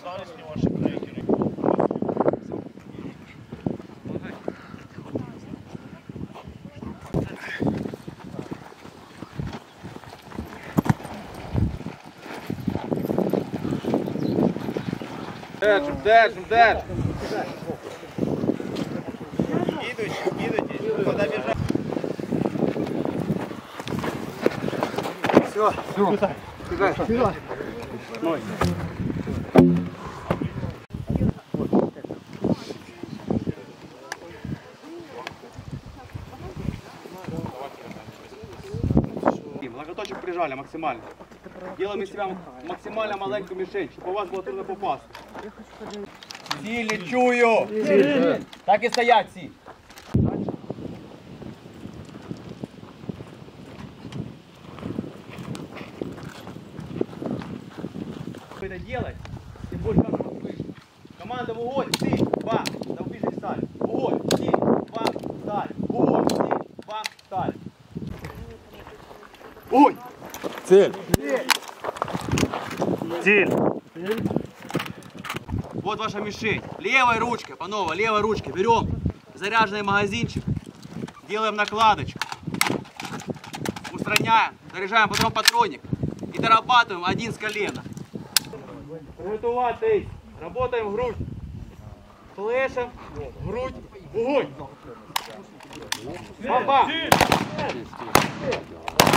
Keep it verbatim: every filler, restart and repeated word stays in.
Остались ли ваши крекеры? Держим, держим, держим. Идите, идите, подобежать. Все, все. Сюда, сюда. Ной. Локоточек прижали максимально. Делаем из себя максимально маленькую мишень, чтобы у вас было трудно попасть. Сильно чую! Сильно. Так и стоять, Си. Это делать, тем больше как у вас выше. Команда в угол, Си, два, да ближе встали. В угол, Си, два, встали. В угол, Си, два, встали. Ой! Цель! Цель! Вот ваша мишень. Левой ручкой, панове, левой ручкой берем заряженный магазинчик, делаем накладочку, устраняем, заряжаем потом патронник и дорабатываем один с колена. Приготуватись. Работаем в грудь. Флешем, грудь, огонь. Баба!